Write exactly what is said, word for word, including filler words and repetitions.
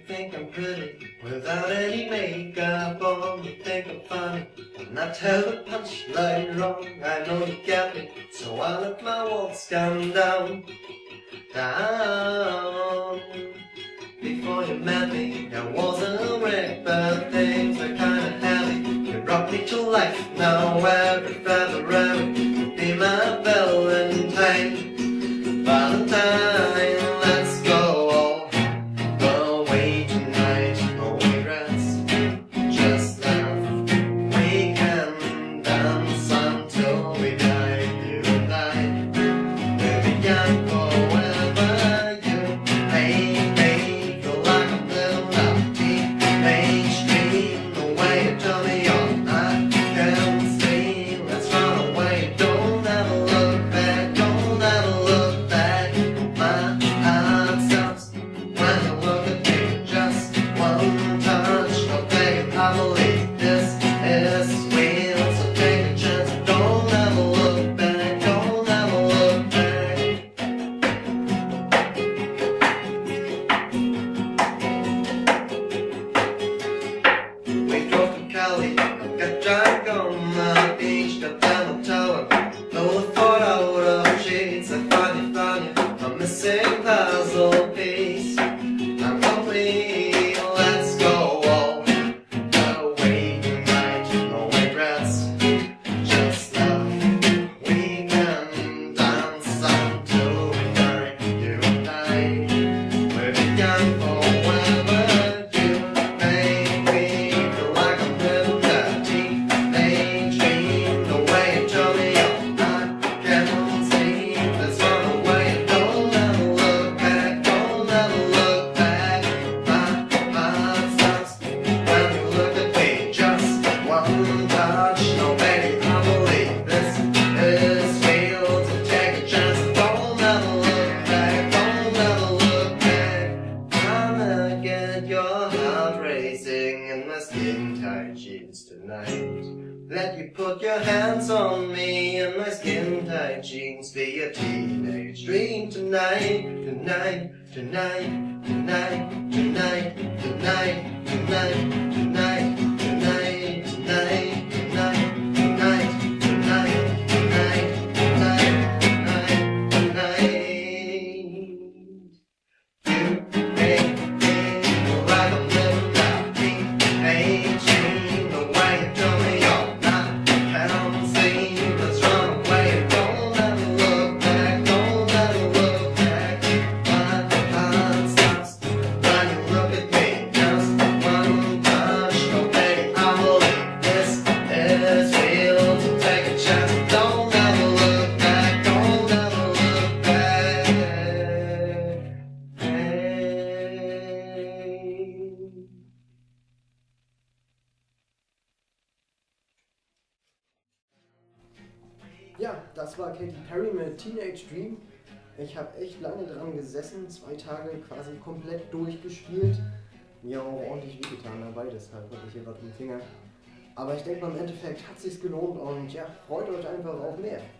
think I'm pretty without any makeup on. You think I'm funny when I tell the punchline wrong. I know you get me, so I let my walls come down, down. Before you met me, I wasn't a wreck, but things were kinda heavy. You brought me to life, now every February will be my Valentine. Valentine, let's go all the way tonight. No regrets, just love. We can dance until we die, you and I. We'll be young forever, you make me feel like I'm living up teenage dream. The way you turn me on, I can see. Let's run away, don't ever look back, don't ever look back. My heart stops when you look at me. Just one touch, no baby, I believe this is real. So take a chance, don't ever look back, don't ever look back. We drove to Cali, got drunk on the beach, got down the tower, blew the fort out of sheets. I finally found you, a missing puzzle piece. I'm complete, let's go all the way tonight. No regrets, just love. We can dance until we die, you and I. We'll be young forever, you make me feel like I'm living that teenage dream. The way you turn me on, I can't see. Let's run away, don't ever look back, don't ever look back. My heart stops when you look at me. Just one touch, no baby, I believe this is real. So take a chance, don't ever look back, don't ever look back. I'ma get your heart racing in my skin-tight jeans tonight. Let you put your hands on me in my skin-tight jeans. Be a teenage dream tonight, tonight, tonight, tonight, tonight, tonight, tonight, tonight, tonight, tonight, tonight, tonight, tonight, tonight, tonight, tonight. You make me feel like I'm living that teenage dream. The way you turn me on, I can't see. Let's run away, don't ever look back, don't ever look back. My heart stops when you look at me. Just one touch, no baby, I believe this is real. So take a chance, don't ever look back, don't ever look back. Hey. Ja, das war Katy Perry mit Teenage Dream. Ich habe echt lange dran gesessen, zwei Tage quasi komplett durchgespielt. Mir auch ordentlich wehgetan dabei, deshalb hatte ich hier gerade im Finger. Aber ich denke mal, im Endeffekt hat es sich gelohnt und ja, freut euch einfach auf mehr.